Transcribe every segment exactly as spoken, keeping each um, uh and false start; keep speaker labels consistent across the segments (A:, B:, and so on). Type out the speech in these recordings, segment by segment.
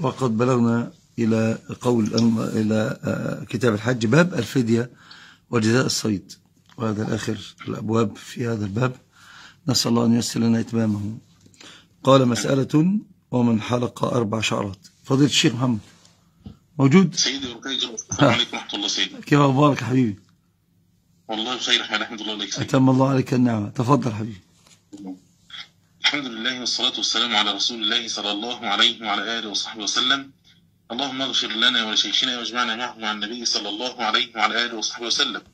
A: وقد بلغنا إلى قول إلى كتاب الحج باب الفدية وجزاء الصيد، وهذا آخر الأبواب في هذا الباب، نسأل الله أن ييسر لنا إتمامه. قال مسألة: ومن حلق أربع شعرات. فضيلة الشيخ محمد موجود؟
B: سيدي السلام عليكم ورحمة الله. سيدي
A: كيف أخبارك حبيبي؟
B: والله بخير الحمد لله لك سيدي.
A: أتم الله عليك النعمة. تفضل حبيبي.
B: الحمد لله والصلاة والسلام على رسول الله صلى الله عليه وعلى آله وصحبه وسلم. اللهم اغفر لنا ولشيخنا واجمعنا معه مع النبي صلى الله عليه وعلى آله وصحبه وسلم.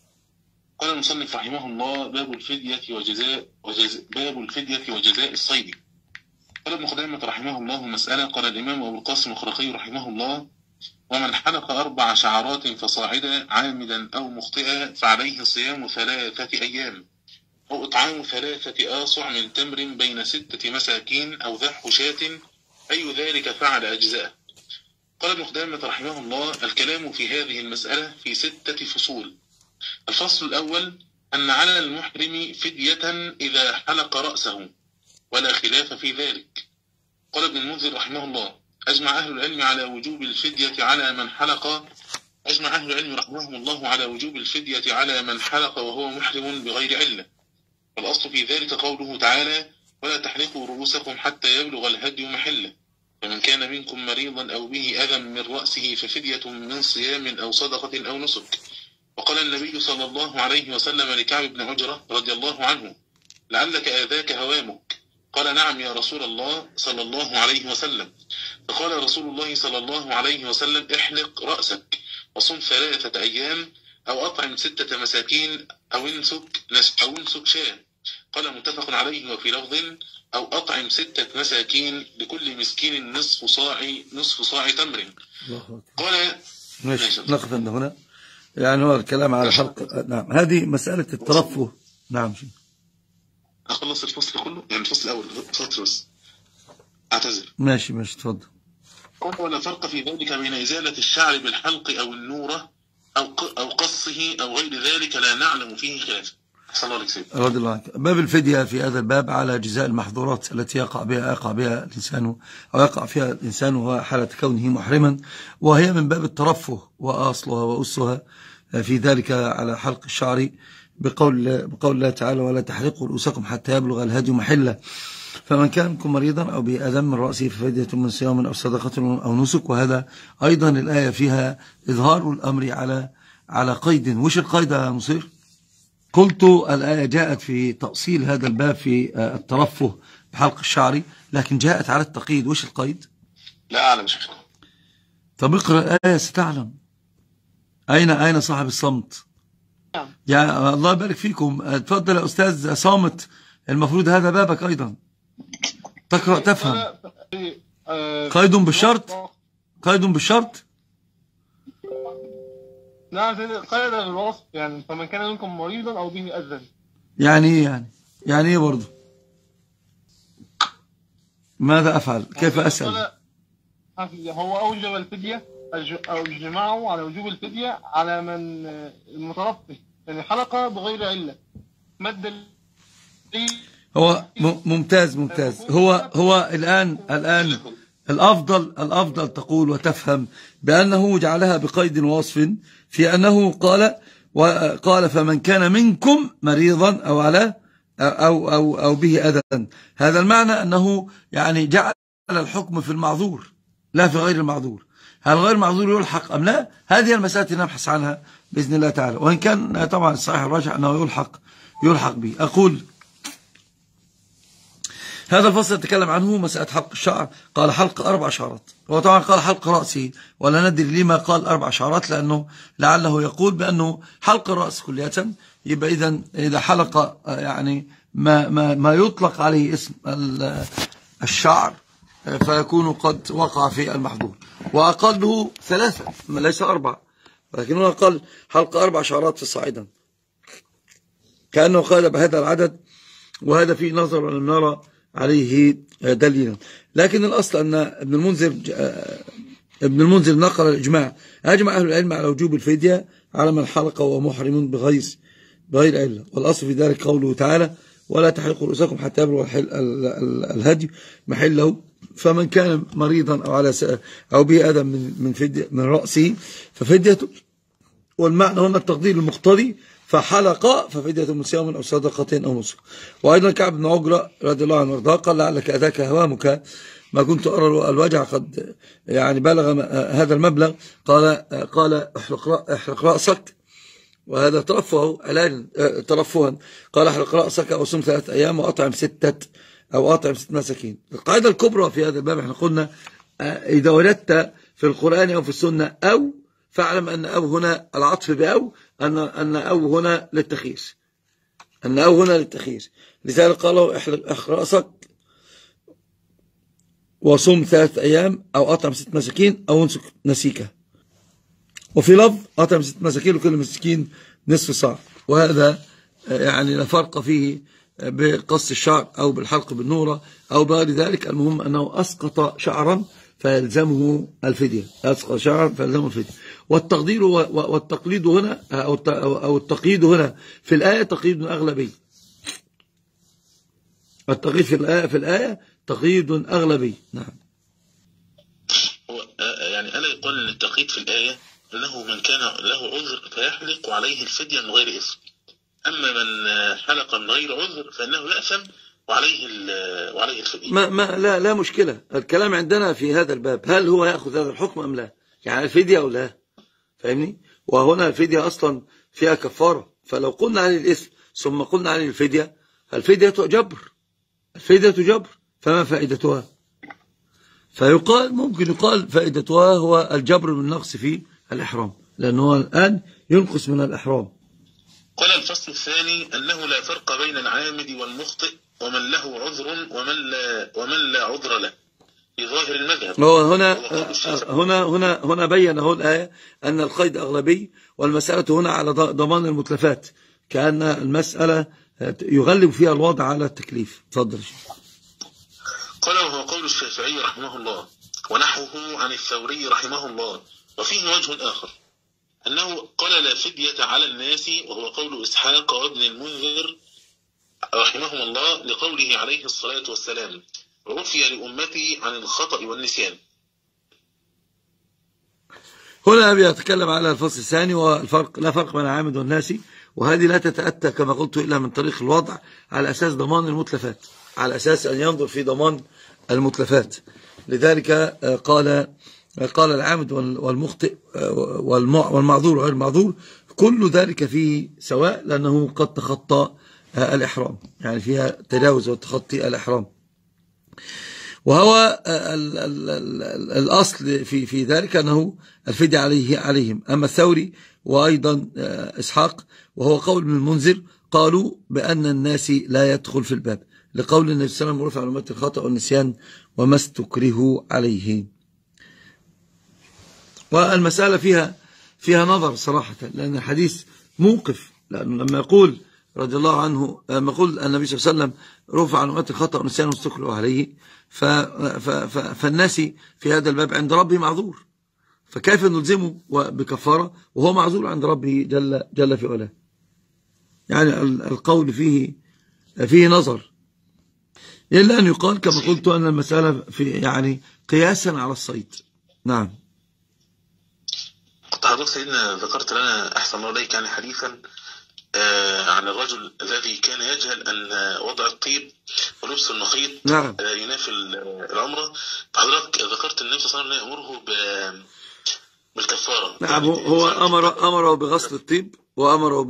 B: قال المصنف رحمه الله: باب الفدية وجزاء وجزاء باب الفدية وجزاء الصيد. قال ابن خدامة رحمه الله: مسألة. قال الإمام أبو القاسم الخرقي رحمه الله: ومن حلق أربع شعرات فصاعدا عامدا أو مخطئا فعليه صيام ثلاثة أيام أو إطعام ثلاثة آصع من تمر بين ستة مساكين أو ذبح شاة، أي ذلك فعل أجزاء. قال ابن خدامة رحمه الله: الكلام في هذه المسألة في ستة فصول. الفصل الأول: أن على المحرم فدية إذا حلق رأسه، ولا خلاف في ذلك. قال ابن المنذر رحمه الله: أجمع أهل العلم على وجوب الفدية على من حلق أجمع أهل العلم رحمهم الله على وجوب الفدية على من حلق وهو محرم بغير علة. والأصل في ذلك قوله تعالى: ولا تحلقوا رؤوسكم حتى يبلغ الهدي محله، فمن كان منكم مريضا أو به أذى من رأسه ففدية من صيام أو صدقة أو نسك. وقال النبي صلى الله عليه وسلم لكعب بن عجرة رضي الله عنه: لعلك آذاك هوامك. قال: نعم يا رسول الله صلى الله عليه وسلم. فقال رسول الله صلى الله عليه وسلم: احلق رأسك وصم ثلاثة أيام أو أطعم ستة مساكين أو انسك أو انسك شاة. قال: متفق عليه. وفي لفظ: أو أطعم ستة مساكين لكل مسكين نصف صاع نصف صاع تمر. قال:
A: ماشي، نقف عند هنا. يعني هو الكلام على حلق. نعم، هذه مسألة الترفه. نعم، شيء
B: أخلص الفصل كله، يعني الفصل الأول سطر بس، أعتذر.
A: ماشي ماشي، تفضل.
B: قال: ولا فرق في ذلك بين إزالة الشعر بالحلق أو النورة أو أو قصه أو غير ذلك، لا نعلم فيه خلاف. صلى الله عليه وسلم.
A: رضي الله عنك. باب الفدية في هذا الباب على جزاء المحظورات التي يقع بها يقع بها الإنسان أو يقع فيها الإنسان وهو حالة كونه محرما، وهي من باب الترفه، وأصلها وأسها في ذلك على حلق الشعر بقول بقول الله تعالى: ولا تحلقوا رؤوسكم حتى يبلغ الهدي محله، فمن كان منكم مريضا أو بأذى من رأسه ففدية من صيام أو صدقة أو نسك. وهذا أيضا الآية فيها إظهار الأمر على على قيد. وش القيد يا مصير؟ قلت الآية جاءت في تأصيل هذا الباب في الترفه بحلق الشعر، لكن جاءت على التقييد. وش القيد؟
B: لا أعلم. شكرا.
A: طب اقرأ الآية ستعلم. أين أين صاحب الصمت؟ يا الله يبارك فيكم. تفضل يا أستاذ صامت، المفروض هذا بابك أيضا، تقرأ تفهم. قيد بالشرط، قيد بالشرط.
C: نعم قيد بالوصف، يعني فمن كان منكم مريضا أو به أذى. يعني
A: ايه يعني يعني ايه برضه؟ ماذا أفعل؟ كيف أسأل؟
C: هو أوجب الفدية أو اجمعوا على وجوب الفدية على من المترفه، يعني حلقة بغير علة. مد
A: هو ممتاز ممتاز. هو هو الآن الآن الأفضل الأفضل تقول وتفهم بأنه جعلها بقيد ووصف، في أنه قال وقال فمن كان منكم مريضا أو على أو أو أو به أذى. هذا المعنى أنه يعني جعل الحكم في المعذور لا في غير المعذور. هل غير المعذور يلحق أم لا؟ هذه المسألة نبحث عنها بإذن الله تعالى، وإن كان طبعا الصحيح الراجح أنه يلحق يلحق به. أقول هذا الفصل يتكلم عنه مسألة حلق الشعر. قال حلق أربع شعرات، هو طبعا قال حلق رأسه، ولا ندري لما قال أربع شعرات، لأنه لعله يقول بأنه حلق الرأس كلية، يبقى إذن إذا حلق يعني ما, ما, ما يطلق عليه اسم الشعر فيكون قد وقع في المحظور. وأقله ثلاثة ليس أربعة، ولكنه قال حلق أربع شعرات صاعدا، كأنه قال بهذا العدد، وهذا فيه نظر ولم نرى عليه دليلا. لكن الأصل أن ابن المنذر ابن المنذر نقل الإجماع. أجمع أهل العلم على وجوب الفدية على من حلق وهو محرم بغير بغير علة. والأصل في ذلك قوله تعالى: ولا تحلقوا رؤوسكم حتى يبلغ الهدي محله. فمن كان مريضا أو على أو به أذى من من فدية من رأسه ففدية، والمعنى هنا التقدير المقتضي، فحلق ففدية من صيام أو صدقة أو نسك. وأيضا كعب بن عجرة رضي الله عنه وارضاه قال لعلك أذاك هوامك ما كنت أرى الوجع قد يعني بلغ هذا المبلغ. قال قال احلق احلق رأسك، وهذا ترفه علاج ترفها. قال احلق رأسك أو صم ثلاثة أيام وأطعم ستة أو أطعم ست مساكين. القاعدة الكبرى في هذا الباب احنا قلنا إذا وجدت في القرآن أو في السنة أو، فاعلم أن أو هنا العطف بأو، أن أن أو هنا للتخيير، أن أو هنا للتخيير. لذلك قالوا احلق رأسك وصم ثلاثة أيام أو أطعم ست مساكين أو انسك نسيكه. وفي لفظ أطعم ست مساكين وكل مسكين نصف صاع. وهذا يعني لا فرق فيه بقص الشعر أو بالحلق بالنورة أو بغير ذلك. المهم أنه أسقط شعرا فيلزمه الفدية، أسقط شعرا فيلزمه الفدية. والتقدير والتقليد هنا أو التقييد هنا في الآية تقييد أغلبي. التقييد في الآية في الآية تقييد أغلبي. نعم.
B: يعني ألا يقال أن التقييد في الآية أنه من كان له عذر فيحلق وعليه الفدية من غير إثم، أما من حلق من غير عذر فإنه يأثم وعليه وعليه الفدية.
A: ما ما لا لا مشكلة. الكلام عندنا في هذا الباب هل هو يأخذ هذا الحكم أم لا، يعني الفدية أو لا، فاهمني؟ وهنا الفدية أصلا فيها كفارة، فلو قلنا عليه الإثم ثم قلنا عليه الفدية، الفدية جبر، الفدية جبر، فما فائدتها؟ فيقال ممكن يقال فائدتها هو الجبر بالنقص في الإحرام، لأنه الآن ينقص من الإحرام.
B: قال الفصل الثاني أنه لا فرق بين العامد والمخطئ ومن له عذر ومن لا ومن لا عذر له في ظاهر المذهب.
A: هنا هنا هنا هنا بين هو الآية أن القيد أغلبي، والمسألة هنا على ضمان المتلفات، كأن المسألة يغلب فيها الوضع على التكليف. تفضل.
B: قال وهو قول الشافعي رحمه الله ونحوه عن الثوري رحمه الله. وفيه وجه آخر أنه قال لا فدية على الناس، وهو قول إسحاق وابن المنذر رحمهم الله لقوله عليه الصلاة والسلام عفي لأمتي عن الخطأ والنسيان.
A: هنا بيتكلم على الفصل الثاني، والفرق لا فرق بين العامد والناسي، وهذه لا تتأتى كما قلت إلا من طريق الوضع على أساس ضمان المتلفات، على أساس أن ينظر في ضمان المتلفات. لذلك قال قال العامد والمخطئ والمعذور وغير المعذور كل ذلك فيه سواء، لأنه قد تخطى الإحرام، يعني فيها تجاوز وتخطي الإحرام. وهو ال ال ال الأصل في في ذلك أنه الفدية عليه عليهم. أما الثوري وأيضا إسحاق وهو قول من المنذر قالوا بأن الناس لا يدخل في الباب، لقول النبي صلى الله عليه وسلم رفع عن أمتي الخطأ والنسيان وما استكرهوا عليه. والمسألة فيها فيها نظر صراحة، لأن الحديث موقف، لأنه لما يقول رضي الله عنه، لما يقول النبي صلى الله عليه وسلم رفع عن أمتي الخطأ والنسيان وما استكرهوا عليه، فالناس في هذا الباب عند ربه معذور، فكيف نلزمه بكفارة وهو معذور عند ربه جل جل في علاه؟ يعني القول فيه فيه نظر، إلا أن يقال كما قلت أن المسألة في يعني قياسا على الصيد. نعم.
B: حضرتك سيدنا ذكرت لنا أحسن الله إليك يعني حديثا آه عن الرجل الذي كان يجهل أن وضع الطيب ولبس المخيط
A: نعم.
B: آه ينافي العمرة. فحضرتك ذكرت النبي صلى الله عليه وسلم يأمره بالكفارة.
A: نعم. هو أمر أمره بغسل الطيب وأمره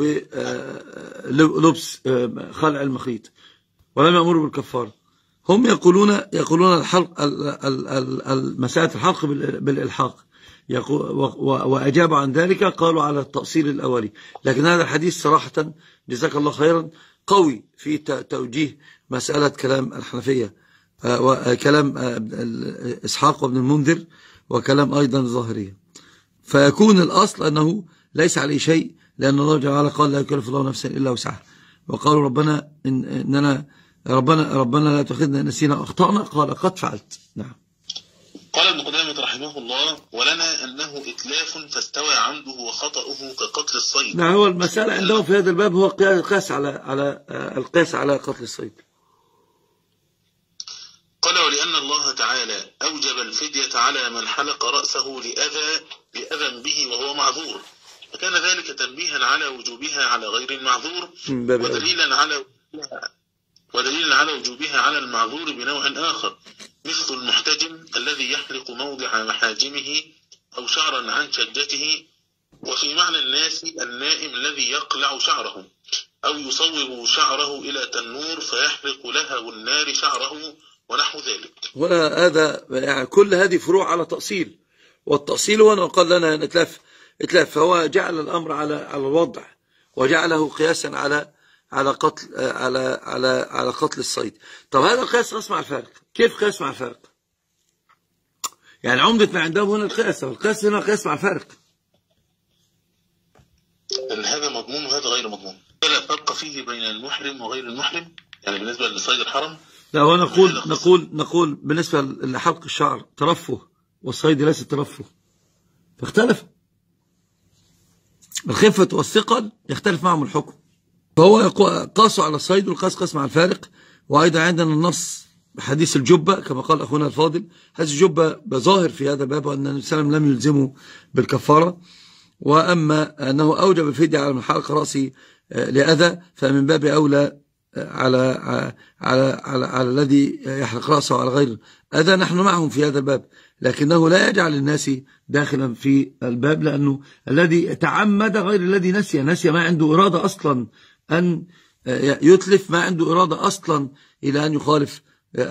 A: بلبس خلع المخيط، ولم يأمره بالكفارة. هم يقولون يقولون الحلق مسألة الحلق بالإلحاق، وأجابوا عن ذلك قالوا على التأصيل الأولي. لكن هذا الحديث صراحة جزاك الله خيرا قوي في توجيه مسألة كلام الحنفية وكلام إسحاق وابن المنذر وكلام أيضا الظاهرية. فيكون الأصل أنه ليس عليه شيء، لأن الله جل وعلا قال لا يكلف الله نفسا إلا وسعها. وقالوا ربنا إن إننا ربنا ربنا لا تأخذنا إن نسينا أخطأنا، قال قد فعلت. نعم.
B: قال ابن قدامة رحمه الله: ولنا أنه إتلاف فاستوى عمده وخطأه كقتل الصيد.
A: نعم، هو المسألة عندهم في هذا الباب هو قياس على على القياس على قتل الصيد.
B: قال: ولأن الله تعالى أوجب الفدية على من حلق رأسه لأذى لأذى به وهو معذور، فكان ذلك تنبيها على وجوبها على غير المعذور، ودليلا على ودليلا على وجوبها على المعذور بنوع آخر، مثل المحتجم الذي يحلق موضع محاجمه أو شعرا عن شجته. وفي معنى الناس النائم الذي يقلع شعره أو يصوب شعره إلى تنور فيحلق لهب النار شعره ونحو ذلك.
A: ولا هذا يعني كل هذه فروع على تأصيل، والتأصيل هو أنه قال لنا نتلف اتلاف، فهو جعل الأمر على على الوضع وجعله قياسا على على قتل على على على قتل الصيد. طب هذا القياس قياس مع الفارق. كيف قياس مع الفارق؟ يعني عمدة ما عندهم هنا القياس، القياس هنا قياس مع الفارق.
B: ان هذا مضمون وهذا غير مضمون، فلا فرق فيه بين المحرم وغير المحرم، يعني بالنسبة لصيد الحرم.
A: لا، هو نقول نقول نقول بالنسبة لحلق الشعر ترفه، والصيد ليس ترفه، فاختلف. الخفة والثقل يختلف معهم الحكم، فهو قاسوا على الصيد والقاس قاس مع الفارق. وأيضا عندنا النص بحديث الجبة كما قال أخونا الفاضل، هذه الجبة بظاهر في هذا الباب أن النبي صلى الله عليه وسلم لم يلزمه بالكفارة، وأما أنه أوجب الفدية على من حلق رأسه لأذى فمن باب أولى على على على, على الذي يحلق رأسه على غير أذى. نحن معهم في هذا الباب، لكنه لا يجعل الناس داخلا في الباب، لأنه الذي تعمد غير الذي نسي نسي ما عنده إرادة أصلا أن يتلف، ما عنده إرادة أصلا إلى أن يخالف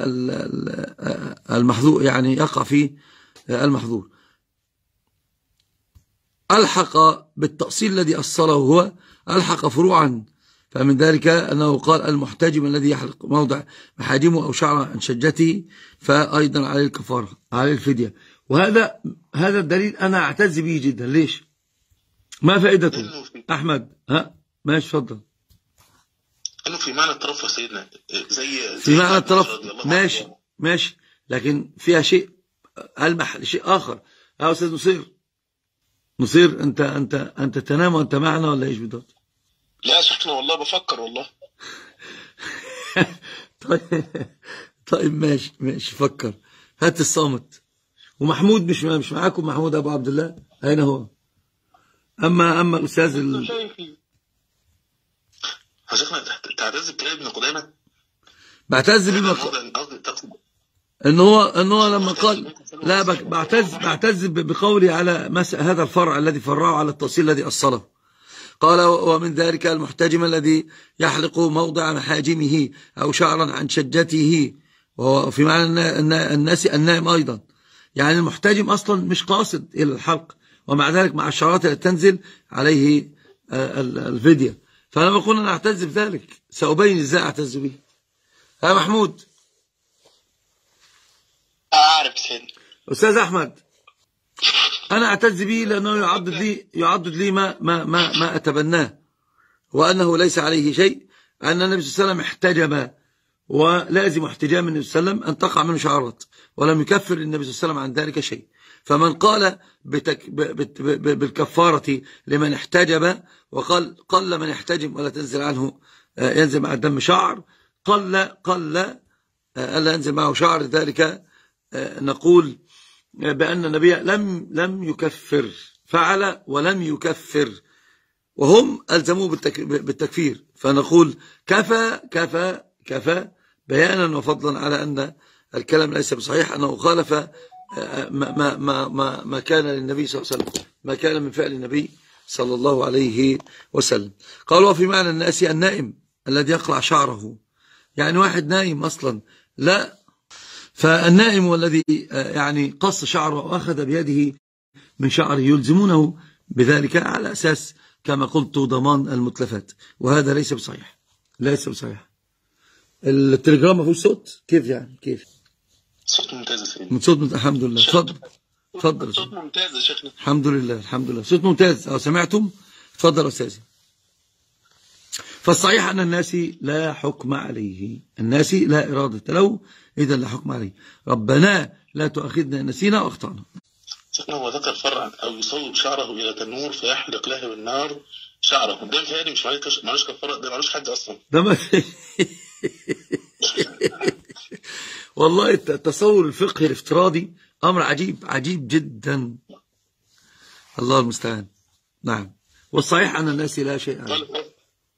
A: المحظور، يعني يقع في المحظور. ألحق بالتأصيل الذي أصله هو ألحق فروعا، فمن ذلك أنه قال المحتجم الذي يحلق موضع محاجمه أو شعر عن شجته فأيضا عليه الكفارة، عليه الفدية. وهذا هذا الدليل أنا أعتز به جدا. ليش؟ ما فائدته؟ أحمد ها ماشي اتفضل.
B: أنه في معنى الترفه سيدنا، زي
A: في معنى الترفه ماشي ماشي، لكن فيها شيء ألمح لشيء آخر. يا أستاذ نصير نصير أنت أنت أنت تنام وأنت معنا ولا إيش بالضبط؟
B: لا شيخنا والله بفكر والله.
A: طيب طيب ماشي ماشي فكر. هات الصامت. ومحمود مش مش معاكم؟ محمود أبو عبد الله أين هو؟ أما أما الأستاذ ال...
B: شيخنا تعتز بكلام ابن قدامة؟
A: بعتز بما إن هو إن هو لما قال لا بعتز بعتز بقولي على مس... هذا الفرع الذي فرعه على التأصيل الذي أصله. قال ومن ذلك المحتجم الذي يحلق موضع محاجمه أو شعرا عن شجته، وهو في معنى الناس النائم أيضا، يعني المحتجم أصلا مش قاصد إلى الحلق، ومع ذلك مع الشعرات التي تنزل عليه الفدية. فأنا بقول أنا أعتز بذلك، سأبين إزاي أعتز به. ها محمود
B: أعرف سيدنا.
A: أستاذ أحمد أنا أعتز به لأنه يعضد لي يعضد لي ما ما ما ما أتبناه، وأنه ليس عليه شيء، أن النبي صلى الله عليه وسلم احتجب، ولازم احتجام النبي صلى الله عليه وسلم أن تقع منه شعرات، ولم يكفر النبي صلى الله عليه وسلم عن ذلك شيء. فمن قال بتك بالكفارة لمن احتجب، وقال قل من يحتجم ولا تنزل عنه ينزل مع الدم شعر، قل قل ألا ينزل معه شعر، ذلك نقول بأن النبي لم لم يكفر، فعل ولم يكفر، وهم ألزموه بالتكفير. فنقول كفى كفى كفى بيانا وفضلا على أن الكلام ليس بصحيح، أنه خالف ما ما ما ما كان للنبي صلى الله عليه وسلم، ما كان من فعل النبي صلى الله عليه وسلم. قالوا في معنى الناس النائم الذي يقلع شعره، يعني واحد نايم أصلا لا، فالنائم والذي يعني قص شعره وأخذ بيده من شعره يلزمونه بذلك على أساس كما قلت ضمان المتلفات، وهذا ليس بصحيح، ليس بصحيح. التليجرام ما فيهوش صوت؟ كيف يعني كيف؟
B: صوت ممتاز يا سيدي.
A: من صوت الحمد لله. اتفضل اتفضل.
B: صوت ممتاز يا شيخنا.
A: الحمد لله الحمد لله صوت ممتاز. أو سمعتم؟ اتفضل يا أستاذي. فالصحيح أن الناس لا حكم عليه، الناس لا إرادة له، إذا لا حكم عليه. ربنا لا تؤاخذنا إن نسينا وأخطأنا.
B: هو ذكر فرعا أو يصوب شعره إلى تنور فيحرق له بالنار شعره، ده متهيألي مش معلوش كفارة، ده معلوش حد أصلا.
A: ده ما والله التصور الفقهي الافتراضي أمر عجيب عجيب جدا، الله المستعان. نعم، والصحيح أن الناس لا شيء عليه.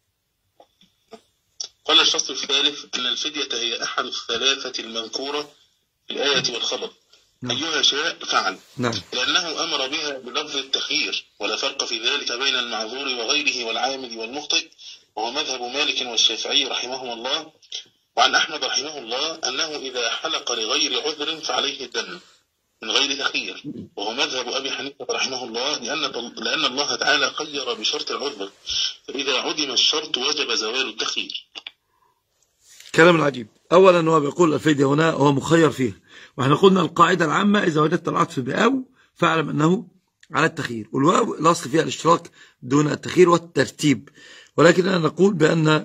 B: قال الشخص الثالث أن الفدية هي أحد الثلاثة المذكورة في الآية والخبر. نعم. أيها شاء فعل.
A: نعم.
B: لأنه أمر بها بلفظ التخيير، ولا فرق في ذلك بين المعذور وغيره والعامد والمخطئ، وهو مذهب مالك والشافعي رحمهما الله. وعن أحمد رحمه الله أنه إذا حلق لغير عذر فعليه الدم من غير تخيير، وهو مذهب أبي حنيفة رحمه الله، لأن لأن الله تعالى خير بشرط العذر، فإذا عدم الشرط وجب زوال التخيير.
A: كلام عجيب. أولا هو بيقول الفدية هنا هو مخير فيها، وإحنا قلنا القاعدة العامة إذا وجدت العطف بأو فاعلم أنه على التخيير، والواو الأصل فيها الاشتراك دون التخيير والترتيب. ولكننا نقول بأن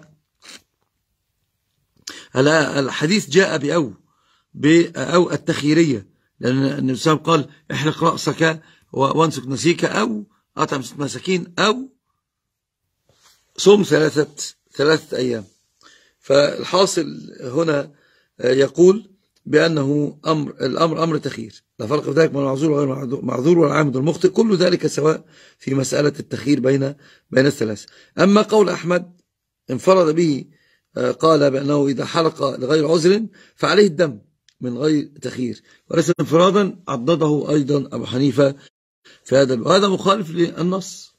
A: الحديث جاء بأو بأو التخييرية، لأن النبي صلى الله عليه وسلم قال احلق رأسك وانسك نسيك أو أطعم ست مساكين أو صوم ثلاثة ثلاثة أيام. فالحاصل هنا يقول بأنه أمر الأمر أمر تخيير، لا فرق في ذلك بين المعذور وغير معذور والعامد والمخطئ، كل ذلك سواء في مسألة التخيير بين بين الثلاث. أما قول أحمد انفرد به، قال بأنه إذا حلق لغير عذر فعليه الدم من غير تخيير، وليس انفرادا عضده أيضا أبو حنيفة في هذا، وهذا مخالف للنص.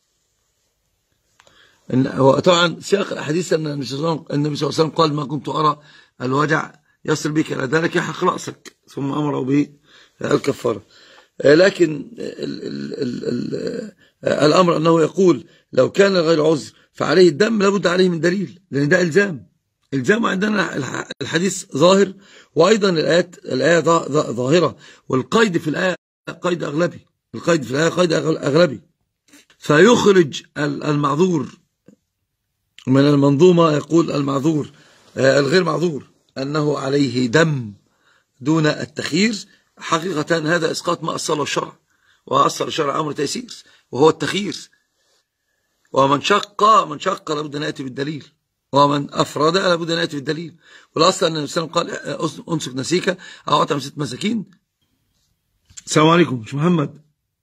A: طبعا سياق الحديث أن النبي صلى الله عليه وسلم قال ما كنت أرى الوجع يصل بك إلى ذلك يحرق رأسك، ثم أمره بالكفارة. لكن ال ال ال ال الأمر أنه يقول لو كان غير عذر فعليه الدم، لابد عليه من دليل، لأن ده إلزام إلزام عندنا الحديث ظاهر، وأيضا الآيات الآية ظاهرة، والقيد في الآية قيد أغلبي، القيد في الآية قيد أغلبي، فيخرج المعذور من المنظومة. يقول المعذور الغير معذور أنه عليه دم دون التخيير، حقيقة هذا إسقاط ما أصله الشرع، وأصل الشرع أمر تيسير وهو التخيير، ومن شق من شق لابد أن يأتي بالدليل، ومن أفرد لابد أن يأتي بالدليل. والأصل أن النبي صلى الله عليه وسلم قال أنسك نسيك أو أطعم ست مساكين. السلام عليكم مش محمد،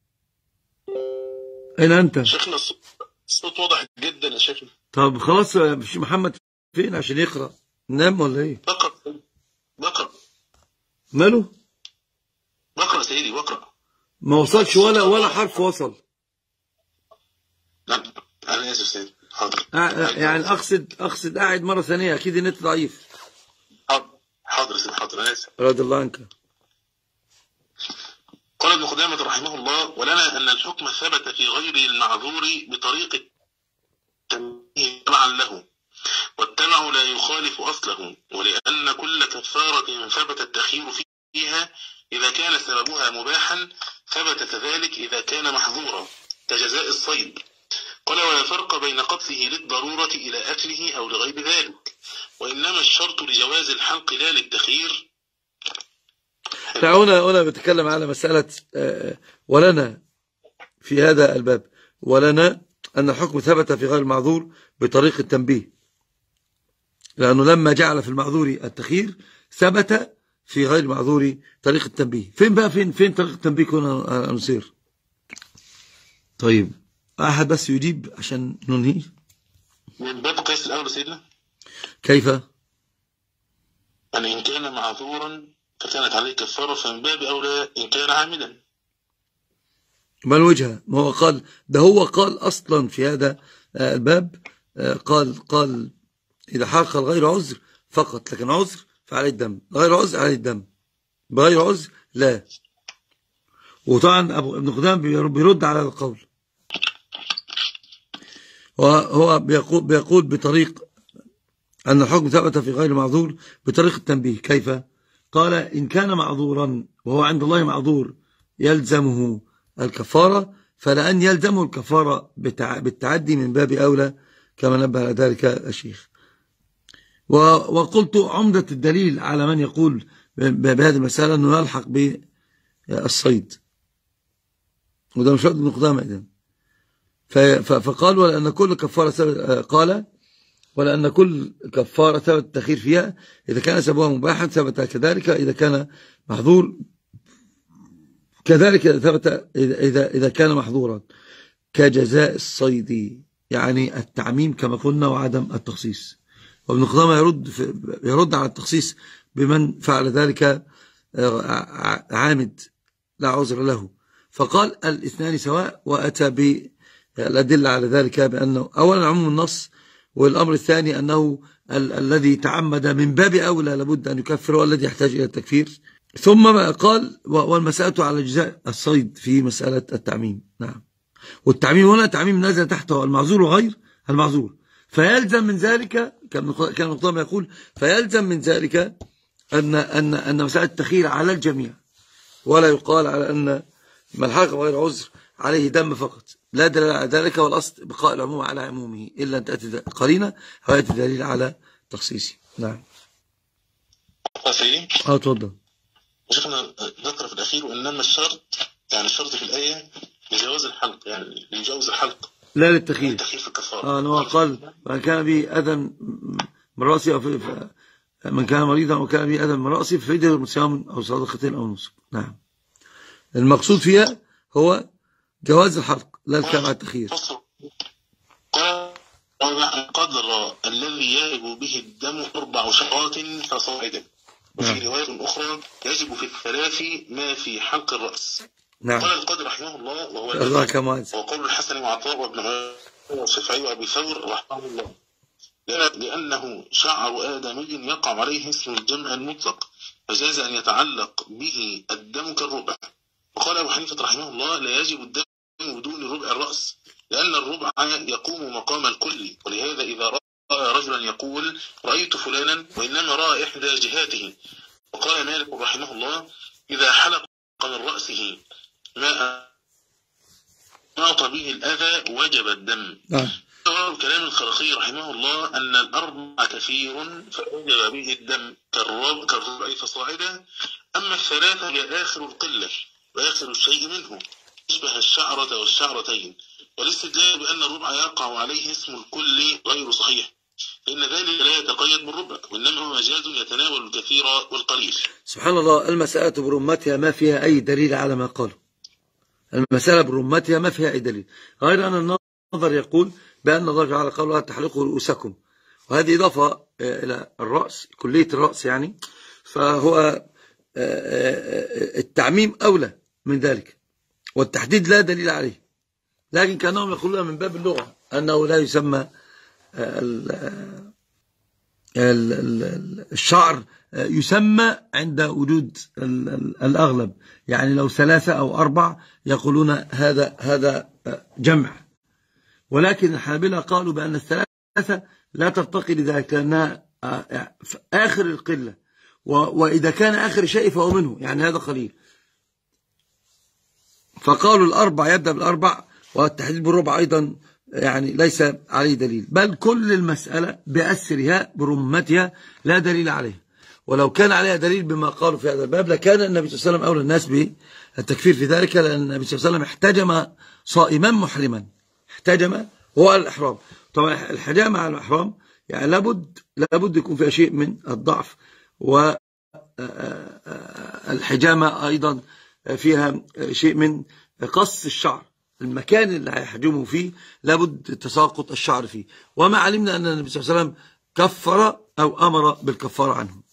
A: أين أنت؟
B: شيخنا الصوت واضح جدا يا شيخنا.
A: طب خلاص مش محمد فين عشان يقرأ؟ نام ولا إيه؟
B: بقرأ بقرأ
A: ماله؟
B: بقرأ سيدي بقرأ.
A: ما وصلش ولا ولا حرف وصل.
B: لا أنا آسف سيدي. حاضر.
A: يعني أقصد أقصد قاعد مرة ثانية، أكيد النت ضعيف.
B: حاضر حاضر سيدي حاضر أنا آسف.
A: رضي الله عنك.
B: قال ابن قدامة رحمه الله: ولنا أن الحكم ثبت في غير المعذور بطريق التنبيه تبعا له، والتبع لا يخالف أصله، ولأن كل كفارة ثبت التخيير فيها إذا كان سببها مباحا ثبت كذلك إذا كان محظورا كجزاء الصيد. قال: ولا فرق بين قتله للضرورة إلى أكله أو لغير ذلك، وإنما الشرط لجواز الحلق لا للتخيير.
A: هنا هنا بتكلم على مسألة ولنا في هذا الباب، ولنا أن الحكم ثبت في غير المعذور بطريق التنبيه، لأنه لما جعل في المعذور التخيير ثبت في غير المعذور طريق التنبيه. فين بقى فين فين طريق التنبيه كنا نصير؟ طيب أحد بس يجيب عشان ننهي.
B: من باب قياس الأول سيدنا.
A: كيف؟
B: أن إن كان معذورا فكانت عليه كفارة، فمن باب أولى إن كان عامدا.
A: ما الوجهة؟ ما هو قال ده هو قال أصلا في هذا الباب، قال قال إذا حرق الغير عذر فقط، لكن عذر فعليه الدم، غير عذر عليه الدم، بغير عذر لا. وطبعا أبو ابن قدامة بيرد على القول، وهو بيقول, بيقول بطريق أن الحكم ثبت في غير معذور بطريق التنبيه. كيف؟ قال إن كان معذورا وهو عند الله معذور يلزمه الكفارة، فلأن يلزمه الكفارة بالتعدي من باب أولى كما نبه على ذلك الشيخ. وقلت عمدة الدليل على من يقول بهذه المسألة أنه يلحق بالصيد، وده مش ابن قدامة إذن. فقال ولأن كل كفارة قال ولأن كل كفارة ثبت التأخير فيها إذا كان سببها مباحا ثبت كذلك، إذا كان محظور كذلك ثبت إذا إذا كان محظورا كجزاء الصيد، يعني التعميم كما قلنا وعدم التخصيص. وابن قدامة يرد يرد على التخصيص بمن فعل ذلك عامد لا عذر له، فقال الاثنان سواء، وأتى بالأدلة على ذلك بأنه أولا عموم النص، والأمر الثاني أنه ال الذي تعمد من باب أولى لابد أن يكفر، والذي يحتاج إلى التكفير. ثم قال والمسألة على جزاء الصيد في مسألة التعميم. نعم، والتعميم هنا تعميم نزل تحته المعذور وغير المعذور، فيلزم من ذلك كان ابن قدامة يقول فيلزم من ذلك أن أن أن مسألة التخيير على الجميع، ولا يقال على أن من حقق غير عذر عليه دم فقط، لا دليل على ذلك، والأصل بقاء العموم على عمومه إلا أن تأتي قرينة أو يأتي دليل على تخصيصه. نعم. اه تفضل.
B: شيخنا ذكر في الأخير وإنما الشرط، يعني الشرط في الآية لجواز الحلق، يعني لجواز الحلق
A: لا للتخيير.
B: للتخيير في الكفارة.
A: اه هو قال من كان به أذى من رأسه، أو من كان مريضا وكان به أذى من رأسه ففدية صيام أو صدقة أو نسك. نعم، المقصود فيها هو جواز الحلق لا الكلام على التخيير.
B: قال قدر الذي يجب به الدم أربع شعرات فصاعدا، وفي رواية أخرى يجب في الثلاث ما في حلق الرأس.
A: نعم.
B: قال القدر رحمه الله وهو وقول الحسن وعطاء وابن عمر والشافعي وأبي ثور رحمه الله، لأنه شعر آدمي يقع عليه اسم الجمع المطلق، فجاز أن يتعلق به الدم كالربع. وقال أبو حنيفة رحمه الله لا يجب الدم بدون ربع الرأس، لأن الربع يقوم مقام الكل، ولهذا إذا رأى رجلا يقول رأيت فلانا وإنما رأى إحدى جهاته. وقال مالك رحمه الله إذا حلق من رأسه ما أعطى به الأذى وجب الدم. وقال كلام الخرقي رحمه الله أن الأربع كثير فوجب به الدم كالربع فصاعدا، أما الثلاثة هي آخر القلة وآخر الشيء منه يشبه الشعرة والشعرتين، والاستدلال بأن الربع يقع عليه اسم الكل غير صحيح، فإن ذلك لا يتقيد بالربع، وإنما هو مجاز يتناول الكثير والقليل.
A: سبحان الله، المسألة برمتها ما فيها أي دليل على ما قاله. المسألة برمتها ما فيها أي دليل، غير أن النظر يقول بأن الله تعالى قال لا تحلقوا رؤوسكم، وهذه إضافة إلى الرأس، كلية الرأس يعني، فهو التعميم أولى من ذلك، والتحديد لا دليل عليه، لكن كانهم يقولون من باب اللغة أنه لا يسمى الشعر، يسمى عند وجود الأغلب، يعني لو ثلاثة أو أربع يقولون هذا هذا جمع، ولكن الحنابلة قالوا بأن الثلاثة لا ترتقي لذلك لأنها آخر القلة، وإذا كان آخر شيء فهو منه، يعني هذا قليل، فقالوا الأربع يبدأ بالأربع، والتحديد بالربع أيضا يعني ليس عليه دليل، بل كل المسألة بأسرها برمتها لا دليل عليها، ولو كان عليها دليل بما قالوا في هذا الباب لكان النبي صلى الله عليه وسلم أولى الناس بالتكفير في ذلك، لأن النبي صلى الله عليه وسلم احتجم صائما محرما، احتجم هو الإحرام. طبعا الحجامة على الإحرام يعني لابد لابد يكون فيها شيء من الضعف، والحجامة أيضا فيها شيء من قص الشعر، المكان اللي هيحجمه فيه لابد تساقط الشعر فيه، وما علمنا أن النبي صلى الله عليه وسلم كفر أو أمر بالكفارة عنه.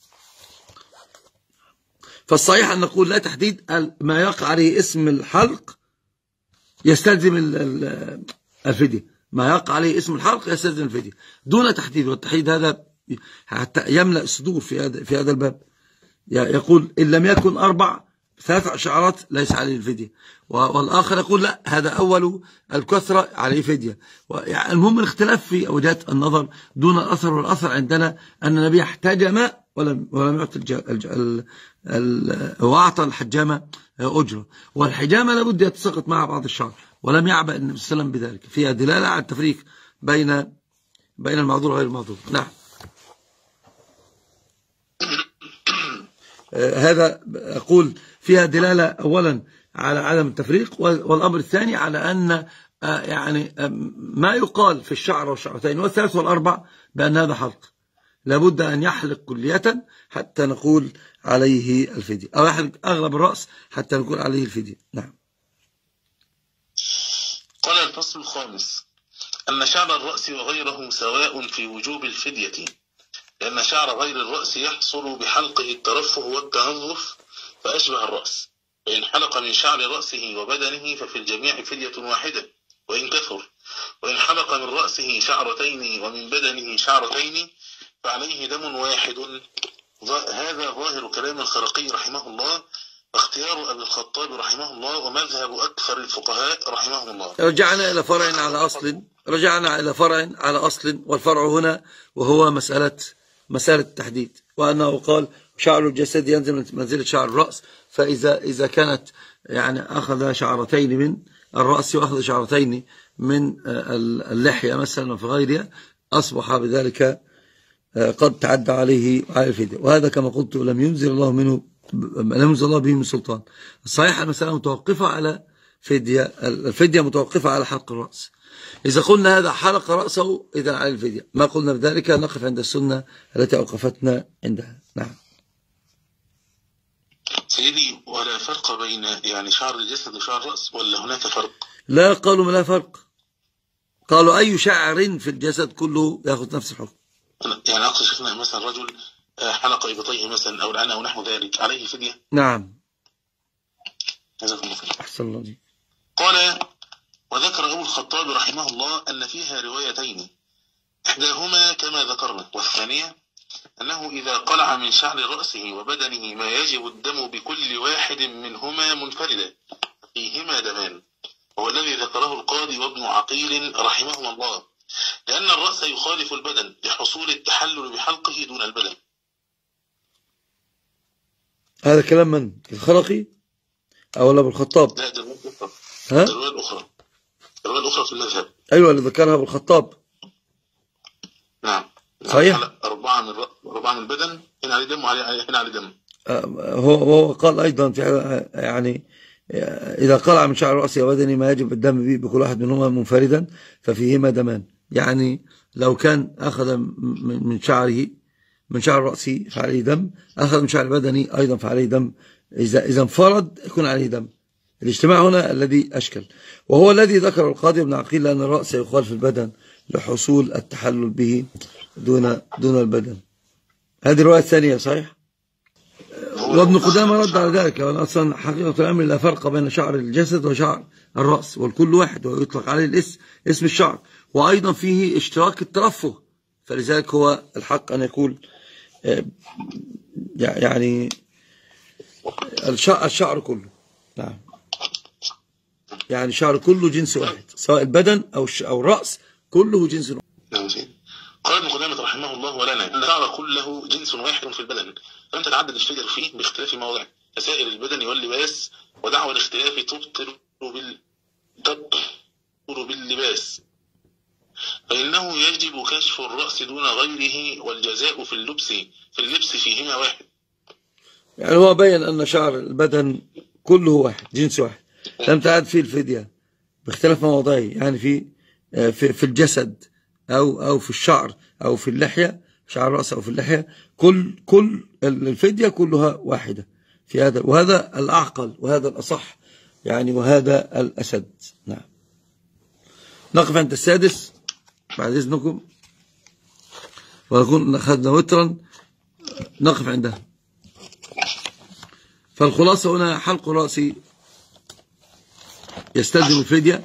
A: فالصحيح أن نقول لا تحديد ما يقع عليه اسم الحلق يستلزم الفدية، ما يقع عليه اسم الحلق يستلزم الفدية دون تحديد، والتحديد هذا حتى يملأ الصدور في هذا في هذا الباب، يقول إن لم يكن أربع ثلاث شعرات ليس عليه الفدية، والآخر يقول لا هذا أول الكثرة عليه فدية. يعني المهم الاختلاف في وجهات النظر دون الأثر، والأثر عندنا أن النبي احتجم ولم ولم يعطي وأعطى الحجامة أجرة، والحجامة لابد يتساقط معها بعض الشعر، ولم يعبأ النبي صلى الله عليه وسلم بذلك. فيها دلالة على التفريق بين بين المعذور وغير المعذور. نعم. هذا أقول فيها دلالة أولا على عدم التفريق، والأمر الثاني على أن يعني ما يقال في الشعر والشعرتين والثلاث والأربع بأن هذا حلق لابد أن يحلق كلية حتى نقول عليه الفدية، أو يحلق أغلب الرأس حتى نقول عليه الفدية. نعم.
B: قال الفصل الخامس: أن شعر الرأس وغيره سواء في وجوب الفدية، لأن شعر غير الرأس يحصل بحلقه الترفه والتنظف فأشبه الرأس، فإن حلق من شعر رأسه وبدنه ففي الجميع فدية واحدة وإن كثر، وإن حلق من رأسه شعرتين ومن بدنه شعرتين فعليه دم واحد. هذا ظاهر كلام الخرقي رحمه الله، واختيار أبي الخطاب رحمه الله، ومذهب أكثر الفقهاء رحمهم الله.
A: رجعنا إلى فرع على أصل رجعنا إلى فرع على أصل والفرع هنا وهو مسألة مسألة التحديد، وأنه قال شعر الجسد ينزل منزلة شعر الرأس، فإذا إذا كانت يعني أخذ شعرتين من الرأس وأخذ شعرتين من اللحية مثلا وفي غيرها أصبح بذلك قد تعدى عليه على الفدية، وهذا كما قلت لم ينزل الله منه لم ينزل الله به من سلطان. الصحيح المسألة متوقفة على فدية، الفدية متوقفة على حلق الرأس. إذا قلنا هذا حلق رأسه إذا على الفدية، ما قلنا بذلك نقف عند السنة التي أوقفتنا عندها. نعم.
B: سيدي، ولا فرق بين يعني شعر الجسد وشعر الرأس، ولا هناك فرق؟
A: لا، قالوا ما لا فرق، قالوا أي شعر في الجسد كله يأخذ نفس الحكم.
B: يعني أقصد شفنا مثلا رجل حلق إبطيه مثلا أو العنى أو نحو ذلك عليه فدية؟
A: نعم.
B: جزاكم الله خير.
A: أحسن الله عليك.
B: قال: وذكر أبو الخطاب رحمه الله أن فيها روايتين، إحداهما كما ذكرنا، والثانية أنه إذا قلع من شعر رأسه وبدنه ما يجب الدم بكل واحد منهما منفردا فيهما دمان، وهو الذي ذكره القاضي وابن عقيل رحمهما الله، لأن الرأس يخالف البدن لحصول التحلل بحلقه دون البدن.
A: هذا كلام من؟ الخرقي أو أبو الخطاب؟
B: لا، ده الرواية الأخرى.
A: ها؟
B: الرواية الأخرى الرواية الأخرى في المذهب.
A: أيوة، اللي ذكرها أبو الخطاب.
B: نعم.
A: صحيح.
B: أربعة من أربعة من البدن، هنا عليه دم وهنا عليه دم.
A: هو هو قال أيضا في يعني إذا قلع من شعر رأسه وبدنه ما يجب الدم به بكل واحد منهما منفردا ففيهما دمان. يعني لو كان أخذ من شعره من شعر رأسه فعليه دم، أخذ من شعر بدنه أيضا فعليه دم. إذا إذا انفرد يكون عليه دم. الاجتماع هنا الذي أشكل، وهو الذي ذكر القاضي ابن عقيل لأن الرأس يخالف البدن لحصول التحلل به دون دون البدن. هذه الرواية الثانية صحيح. وابن قدامة رد على ذلك، وأن أصلا حقيقة الأمر لا فرق بين شعر الجسد وشعر الرأس، والكل واحد ويطلق عليه الاسم اسم الشعر، وأيضا فيه اشتراك الترفه، فلذلك هو الحق أن يقول يعني الشعر, الشعر كله. نعم. يعني الشعر كله جنس واحد، سواء البدن أو أو الرأس كله جنس واحد.
B: نعم. قال ابن قدامة رحمه الله: ولنا أن الشعر كله جنس واحد في البدن، فلم تتعدد الفجر فيه باختلاف مواضعه كسائر البدن واللباس، ودعوى الاختلاف تبطل بال تبطل باللباس، فإنه يجب كشف الرأس دون غيره، والجزاء في اللبس في اللبس فيهما واحد.
A: يعني هو بين أن شعر البدن كله واحد جنس واحد، لم تعد فيه الفدية باختلاف مواضعه، يعني في في في الجسد أو أو في الشعر أو في اللحية، شعر الرأس أو في اللحية، كل كل الفدية كلها واحدة في هذا، وهذا الأعقل وهذا الأصح يعني، وهذا الأسد. نعم. نقف عند السادس بعد إذنكم، ونكون أخذنا وترا نقف عندها. فالخلاصة هنا حلق رأسي يستلزم الفدية.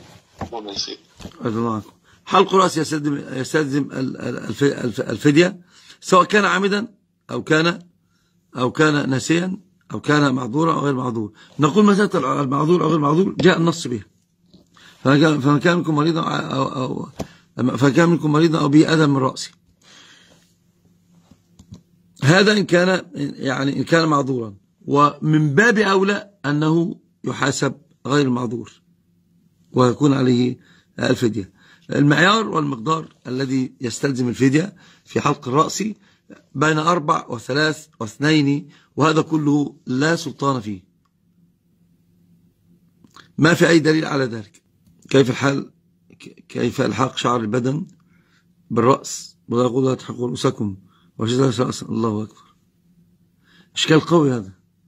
A: حلق رأسي يستلزم يستلزم الفدية، سواء كان عامدا أو كان أو كان ناسيا أو كان معذورا أو غير معذور. نقول مسألة المعذور أو غير معذور جاء النص بها، فمن كان منكم مريضا أو أو فكان منكم مريضا أو به أذى من رأسه، هذا إن كان يعني إن كان معذورا، ومن باب أولى أنه يحاسب غير المعذور ويكون عليه الفدية. المعيار والمقدار الذي يستلزم الفدية في حلق الرأس بين أربع وثلاث واثنين، وهذا كله لا سلطان فيه، ما في أي دليل على ذلك. كيف الحال؟ كيف الحاق شعر البدن بالرأس ولا يقول لا تحقوا رؤوسكم وجزاء رأسا؟ الله أكبر، إشكال قوي هذا.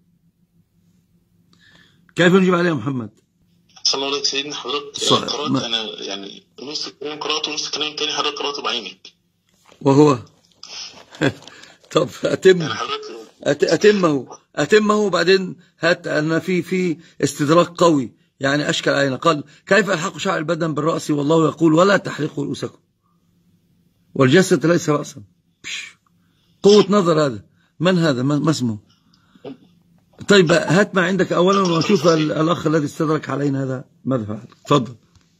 A: كيف نجيب عليه محمد؟
B: صلى الله عليه سيدنا حضرتك قرأت ما... أنا يعني نص الكلام قرأته ونص الكلام تاني حضرتك قرأته بعينك.
A: وهو طب أتم يعني أت... أتمه أتمه بعدين هات أن في في استدراك قوي يعني أشكل علينا. قال كيف ألحق شعر البدن بالرأس والله يقول ولا تحرقوا رؤوسكم والجسد ليس رأسا. قوة نظر هذا. من هذا؟ ما اسمه؟ طيب هات ما عندك أولا وشوف الأخ الذي استدرك علينا هذا ماذا فعل. تفضل.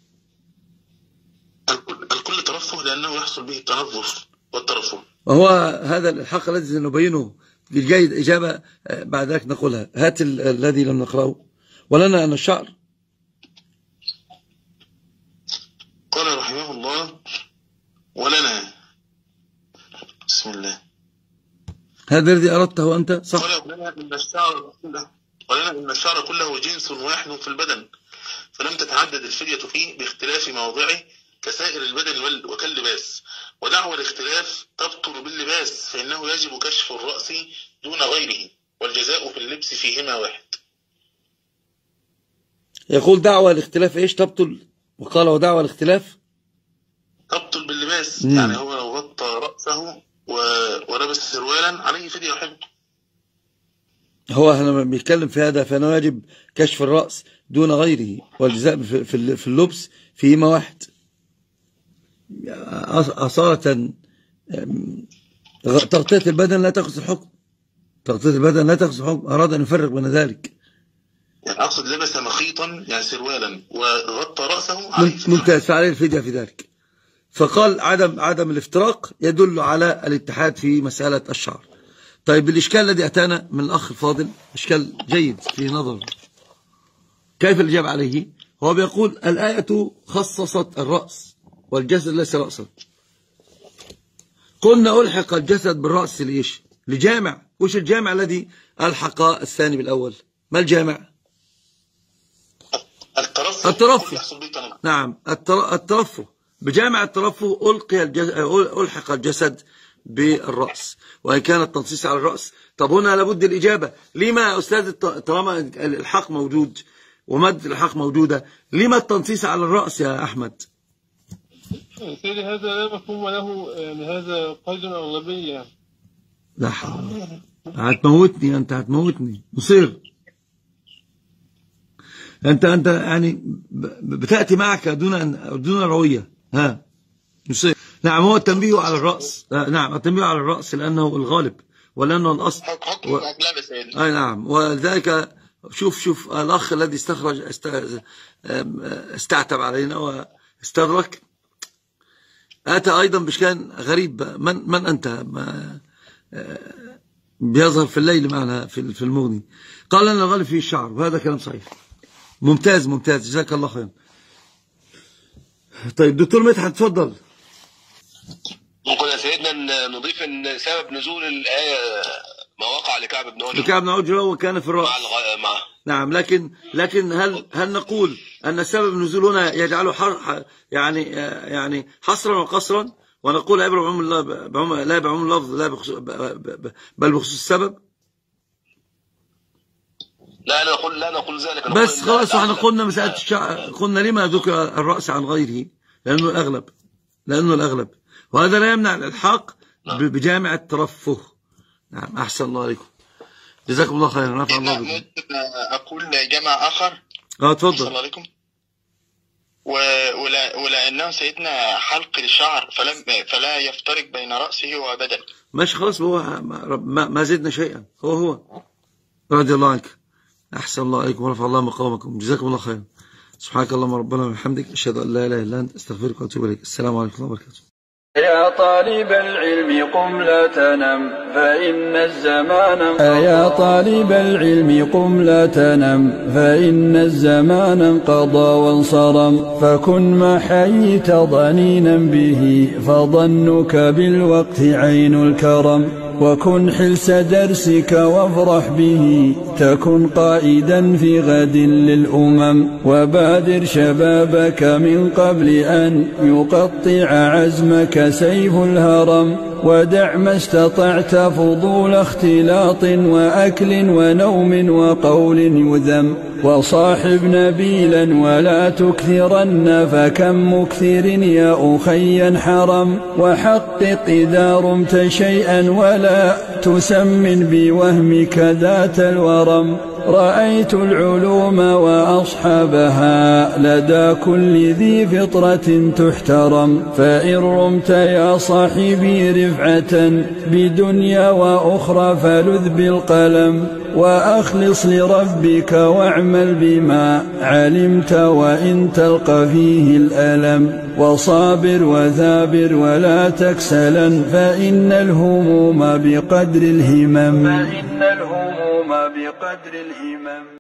B: الكل ترفه لأنه يحصل به التنظف والترفه،
A: وهو هذا الحق الذي سنبينه الجيد. إجابة بعد ذلك نقولها. هات الذي لم نقرأه. ولنا أن الشعر
B: قال رحمه الله ولنا بسم الله
A: هذا الذي أردته أنت صح؟
B: قال ولنا إن الشعر كله ولنا إن الشعر كله جنس واحد في البدن، فلم تتعدد الفدية فيه باختلاف مواضعه كسائر البدن وكاللباس، ودعوى الاختلاف تبطل باللباس فإنه يجب كشف الرأس دون غيره، والجزاء في اللبس فيهما واحد.
A: يقول دعوى الاختلاف إيش تبطل؟ وقال ودعوى الاختلاف
B: تبطل باللباس. مم. يعني هو لو غطى رأسه ولبس سروالا عليه فدية واحدة.
A: هو احنا بنتكلم في هذا فانه يجب كشف الرأس دون غيره والجزاء في اللبس فيهما واحد. أصالة تغطية البدن لا تقصد الحكم، تغطية البدن لا تقصد الحكم، أراد أن يفرق بين ذلك.
B: يعني أقصد لبس مخيطا يعني سروالا وغطى رأسه عليه
A: ممتاز، فعليه الفدية في ذلك. فقال عدم عدم الافتراق يدل على الاتحاد في مسألة الشعر. طيب الإشكال الذي أتانا من الأخ الفاضل إشكال جيد في نظر. كيف الإجابة عليه؟ هو بيقول الآية خصصت الرأس والجسد ليس رأسا. قلنا ألحق الجسد بالرأس لإيش؟ لجامع. وش الجامع الذي ألحق الثاني بالأول؟ ما الجامع؟
B: الترفه.
A: الترفه. نعم الترفه. بجامع الترفه ألقي الجسد ألحق الجسد بالرأس وإن كان التنصيص على الرأس. طب هنا لابد الإجابة. لما يا أستاذ طالما الحق موجود ومد الحق موجودة لما التنصيص على الرأس يا أحمد؟
C: سيدي هذا لا مفهوم له، يعني هذا قيد أغلبية.
A: لا حول. هتموتني أنت، هتموتني مصير. أنت أنت يعني بتأتي معك دون دون روية. ها مصير. نعم هو التنبيه على الرأس. نعم التنبيه على الرأس لأنه الغالب ولأنه الأصل.
B: و...
A: أي نعم. ولذلك شوف شوف الأخ الذي استخرج استعتب علينا واستدرك أتى أيضا بشكل غريب. من من أنت؟ ما بيظهر في الليل معنا في في المغني. قال لنا الغالب فيه الشعر وهذا كلام صحيح. ممتاز ممتاز جزاك الله خير. طيب دكتور مدحت تفضل.
D: ممكن يا سيدنا نضيف ان سبب نزول الآية ما وقع لكعب بن عجرة.
A: لكعب بن عجرة وكان في الرأس.
D: مع الغ... مع... نعم
A: لكن لكن هل هل نقول أن سبب النزول هنا يجعله حر يعني يعني حصرا وقصرا ونقول عبر بعموم الله بعموم لا بعموم اللفظ لا بخصوص بل بخصوص السبب؟
D: لا لا نقول لا نقول ذلك.
A: بس خلاص احنا قلنا مسألة الشعر. قلنا لما ذكر الرأس عن غيره لأنه الأغلب لأنه الأغلب وهذا لا يمنع الإلحاق بجامع الترفه. نعم أحسن الله عليكم جزاكم الله خيرا. نفع الله بكم.
D: أقول جمع آخر.
A: اه تفضل.
D: السلام عليكم. ولا ولأنه سيدنا حلق الشعر فلم فلا يفترق بين رأسه وبدنه.
A: ماشي خلاص هو ما, ما زدنا شيئا. هو هو رضي الله عنك. أحسن الله عليكم ورفع الله مقامكم جزاكم الله خيرا. سبحانك اللهم ربنا وبحمدك أشهد أن لا إله إلا أنت أستغفرك وأتوب إليك. السلام عليكم ورحمة الله وبركاته.
E: يا طالب العلم قم لا تنم فإن الزمان انقضى يا طالب العلم قم لا تنم فإن الزمان انقضى وانصرم فكن ما حييت ضنينا به فظنك بالوقت عين الكرم وكن حلس درسك وافرح به تكن قائدا في غد للأمم وبادر شبابك من قبل أن يقطع عزمك سيف الهرم ودع ما استطعت فضول اختلاط وأكل ونوم وقول يذم وصاحب نبيلا ولا تكثرن فكم مكثر يا أخي حرم وحقق إذا رمت شيئا ولا تسمن بوهمك ذات الورم رأيت العلوم وأصحابها لدى كل ذي فطرة تحترم فإن رمت يا صاحبي رفعة بدنيا وأخرى فلذ بالقلم وأخلص لربك واعمل بما علمت وإن تلقى فيه الألم وصابر وثابر ولا تكسلا فإن الهموم بقدر الهمم فإن الهموم بقدر الهمم